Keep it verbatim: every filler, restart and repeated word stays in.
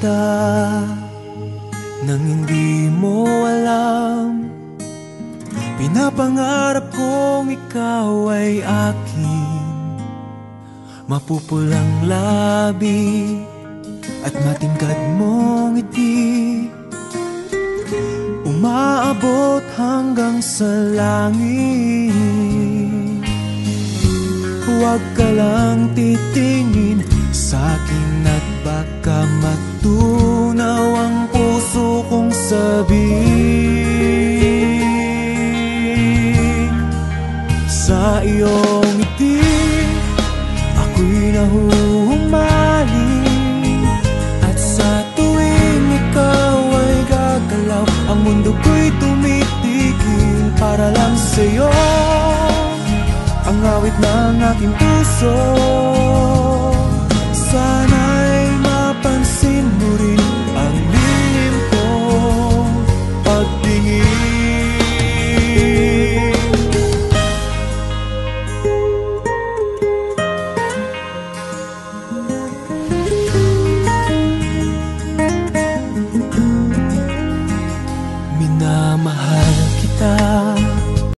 kita nang hindi mo alam. Pinapangarap kong ikaw ay akin, mapupulang labi at matingkad mong ngiti, umaabot hanggang sa langit. Huwag ka lang titingin sa'kin at baka matunaw ang puso kong sabik. Sa iyong ngiti ako'y nahuhumaling, at sa tuwing ikaw ay gagalaw, ang mundo ko'y tumitigil para lang sa'yo. Ang awit ng aking puso, sana